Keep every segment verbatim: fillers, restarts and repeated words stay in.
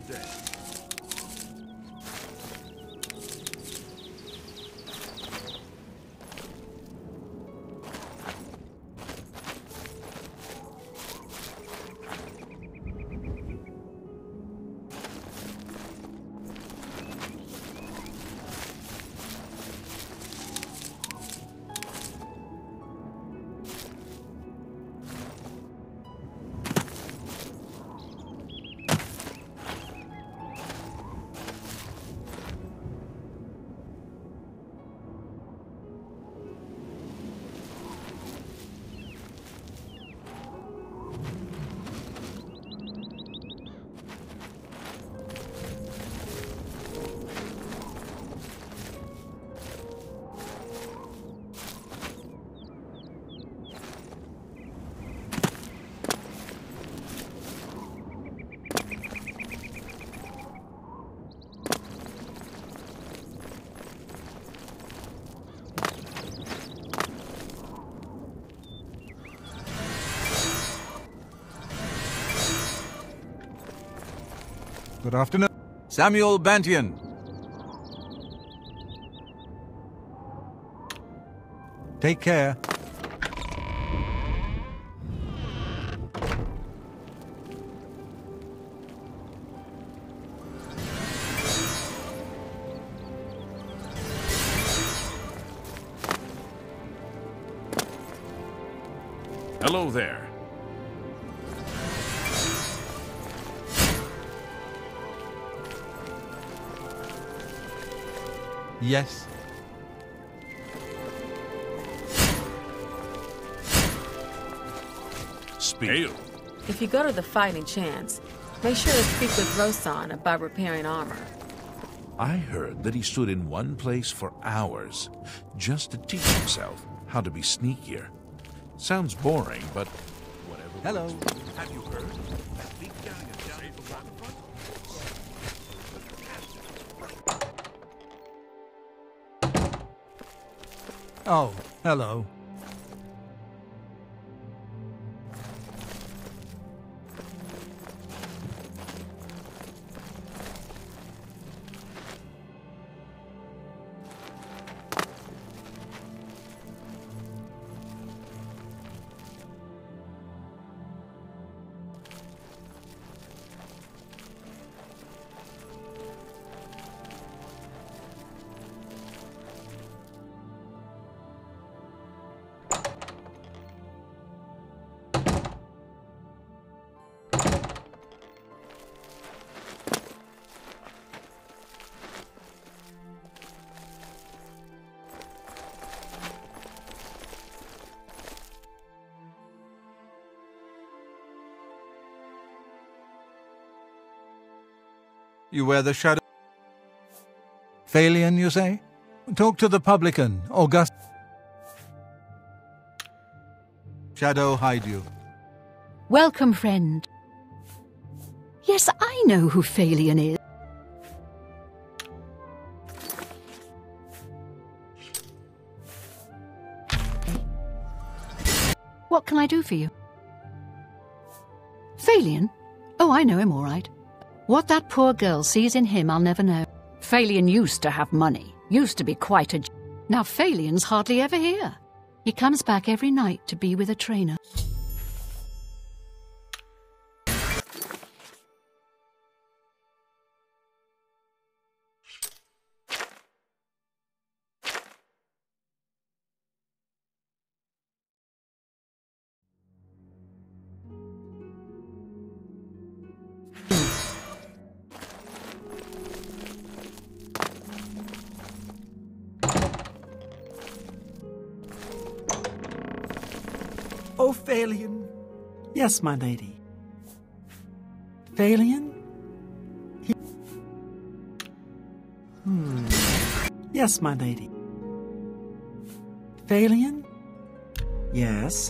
Good day. Good afternoon. Samuel Bantian. Take care. Hello there. Yes. Speak. If you go to the fighting chance, make sure to speak with Rosan about repairing armor. I heard that he stood in one place for hours, just to teach himself how to be sneakier. Sounds boring, but whatever. Hello. Have you heard? That big galleon down at the waterfront? Oh, hello. You wear the shadow. Phalion, you say? Talk to the publican, August. Shadow hide you. Welcome, friend. Yes, I know who Phalion is. What can I do for you? Phalion? Oh, I know him all right. What that poor girl sees in him, I'll never know. Phalion used to have money, used to be quite a... Now Phalion's hardly ever here. He comes back every night to be with a trainer. Oh, Phalion. Yes, my lady. Phalion? He... Hmm. Yes, my lady. Phalion? Yes.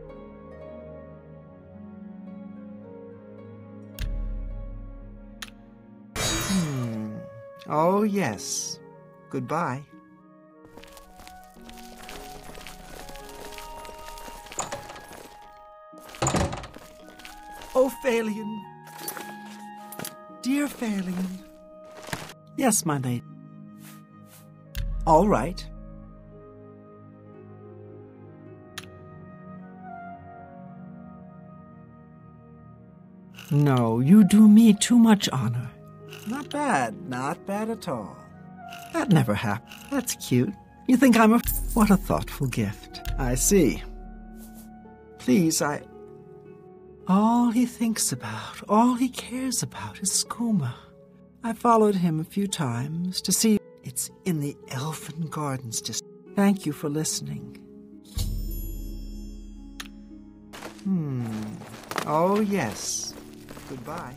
Hmm. Oh, yes. Goodbye. Oh, Phalion. Dear Phelan. Yes, my lady. All right. No, you do me too much honor. Not bad, not bad at all. That never happened. That's cute. You think I'm a... What a thoughtful gift. I see. Please, I... All he thinks about, all he cares about is skooma. I followed him a few times to see... It's in the Elfin Gardens district. Thank you for listening. Hmm. Oh, yes. Goodbye.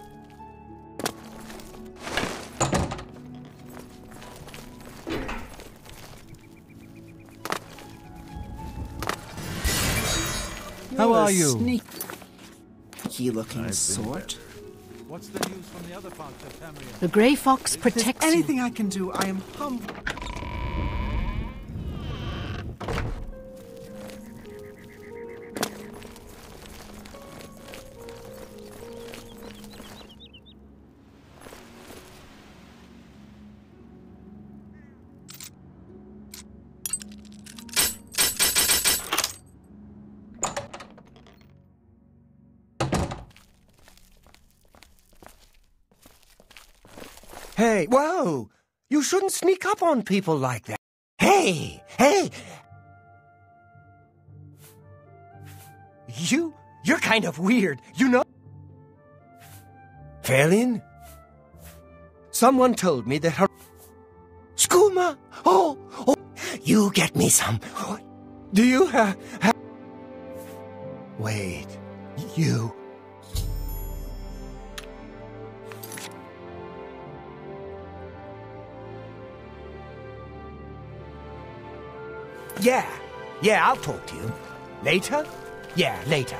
How You're are a you? Sneaky-looking sort. What's the news from the other parts of Tamriel? The Grey Fox If there's protects you. anything I can do, I am humble. Hey, whoa! You shouldn't sneak up on people like that. Hey, hey! You, you're kind of weird, you know? Phelan? Someone told me that her... Skooma! Oh, oh! You get me some. Do you have... Ha Wait, you... Yeah, yeah, I'll talk to you. Later? Yeah, later.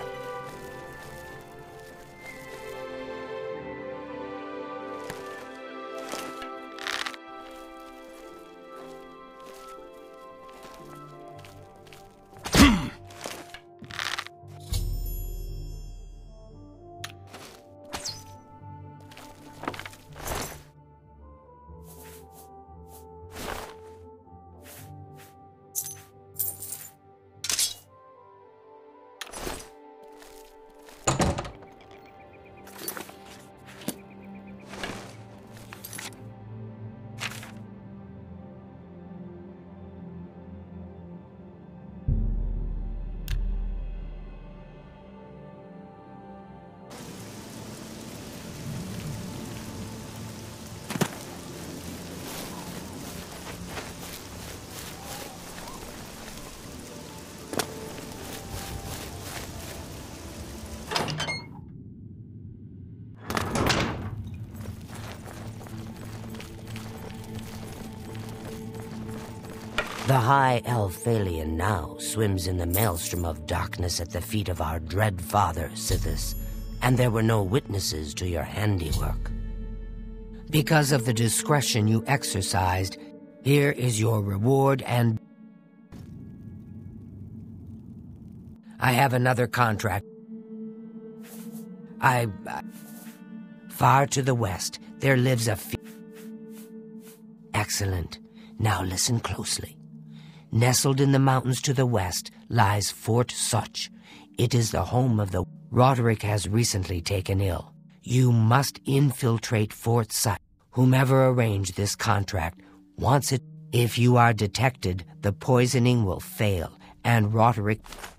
The High Elf Phalian now swims in the maelstrom of darkness at the feet of our dread father, Sithis, and there were no witnesses to your handiwork. Because of the discretion you exercised, here is your reward and... I have another contract. I... I far to the west, there lives a... Fe Excellent. Now listen closely. Nestled in the mountains to the west lies Fort Such. It is the home of the... Roderick has recently taken ill. You must infiltrate Fort Such. Whomever arranged this contract wants it. If you are detected, the poisoning will fail, and Roderick...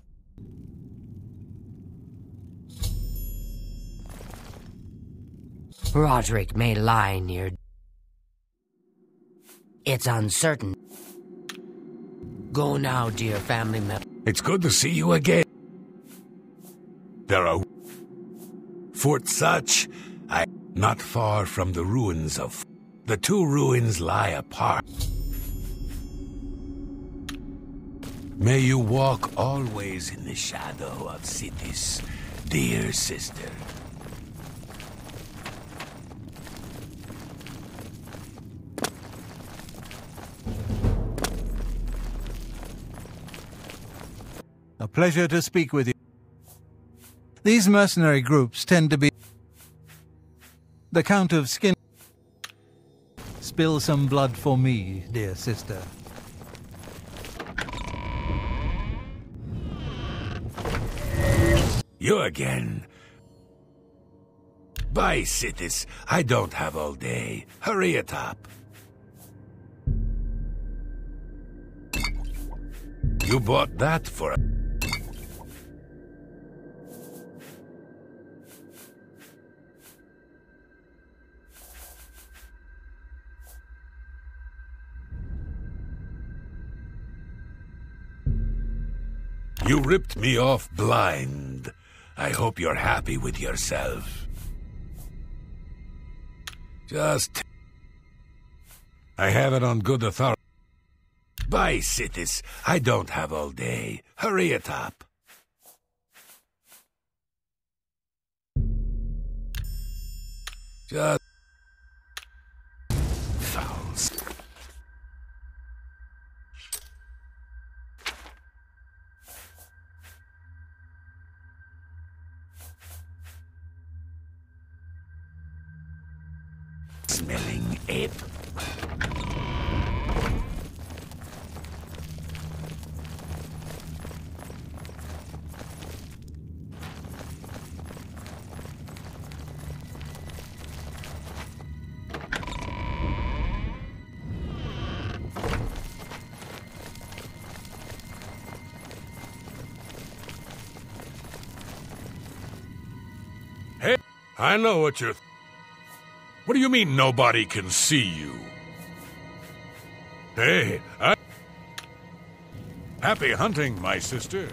Roderick may lie near... It's uncertain. Go now, dear family member. It's good to see you again. There are... Fort Such, I... Not far from the ruins of... The two ruins lie apart. May you walk always in the shadow of Sithis, dear sister. A pleasure to speak with you. These mercenary groups tend to be... The Count of Skin... Spill some blood for me, dear sister. You again. Bye, Sithis. I don't have all day. Hurry it up. You bought that for a... You ripped me off blind. I hope you're happy with yourself. Just... I have it on good authority. Bye, Sithis. I don't have all day. Hurry it up. Just... Fouls. Smelling ape. Hey, I know what you're... What do you mean nobody can see you? Hey, I... Happy hunting, my sister.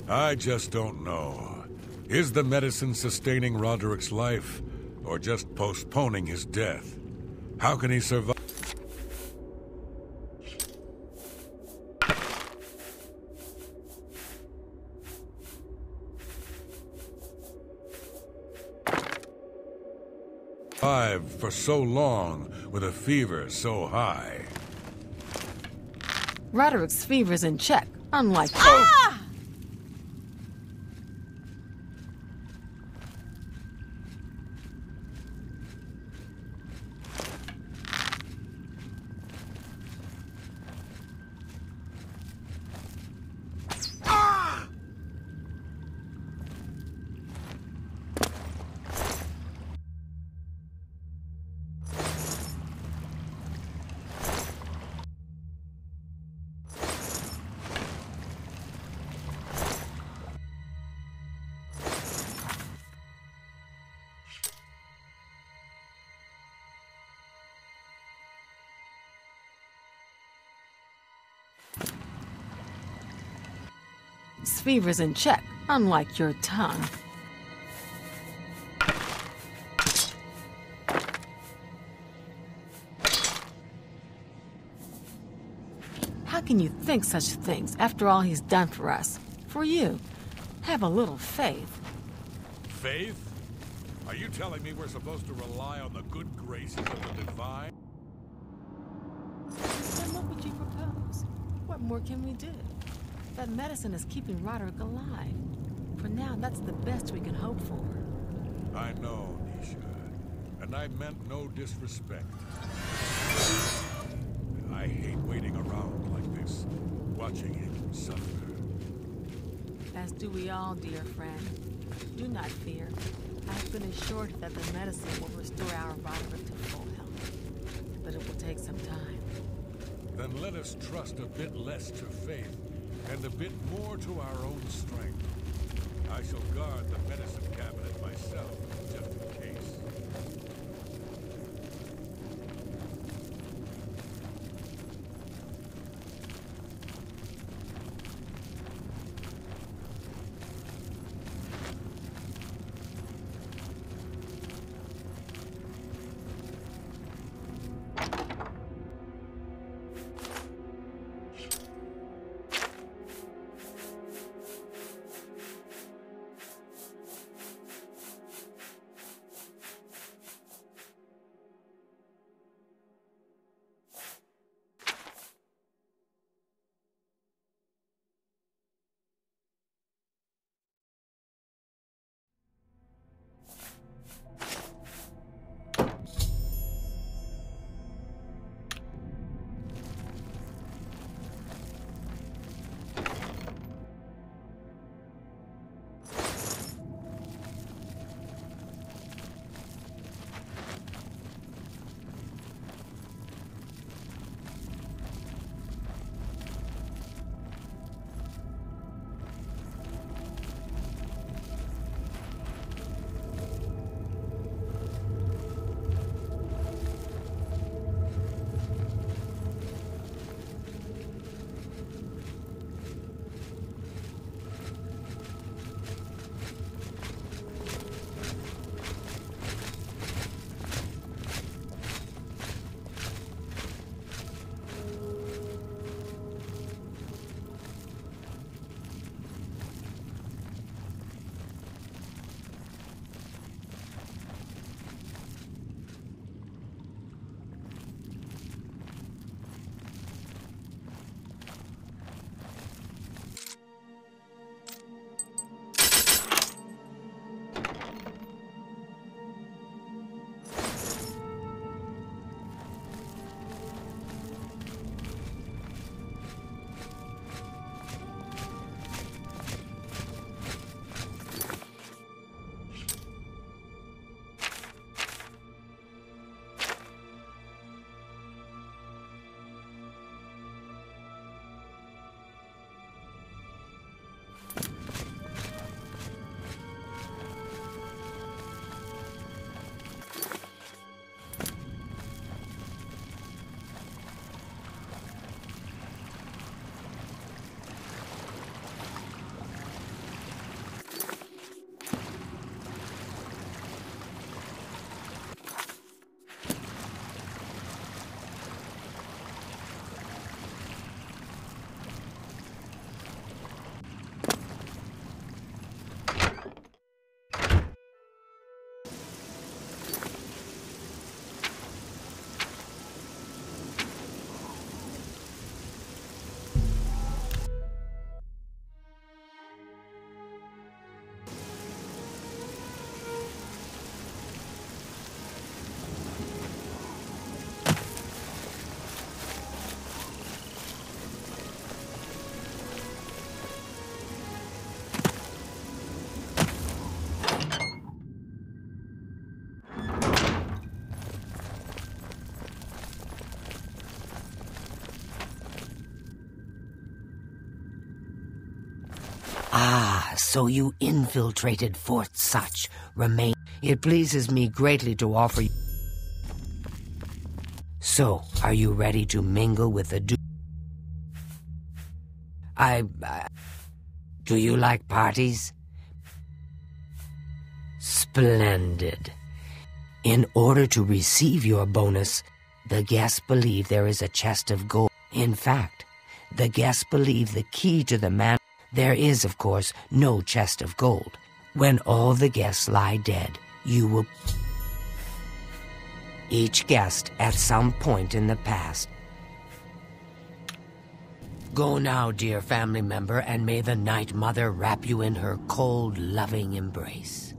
I just don't know. Is the medicine sustaining Roderick's life, or just postponing his death? How can he survive? For so long with a fever so high? Roderick's fever's in check, unlike... Ah! Fever's in check, unlike your tongue. How can you think such things after all he's done for us? For you. Have a little faith. Faith? Are you telling me we're supposed to rely on the good graces of the divine? Then what would you propose? What more can we do? That medicine is keeping Roderick alive. For now, that's the best we can hope for. I know, Nisha. And I meant no disrespect. I hate waiting around like this, watching him suffer. As do we all, dear friend. Do not fear. I've been assured that the medicine will restore our Roderick to full health. But it will take some time. Then let us trust a bit less to faith and a bit more to our own strength. I shall guard the medicine cabinet myself, just in case. So you infiltrated Fort Such. Remain. It pleases me greatly to offer you. So, are you ready to mingle with the du- I... Uh, do you like parties? Splendid. In order to receive your bonus, the guests believe there is a chest of gold. In fact, the guests believe the key to the man... There is, of course, no chest of gold. When all the guests lie dead, you will... Each guest at some point in the past. Go now, dear family member, and may the Night Mother wrap you in her cold, loving embrace.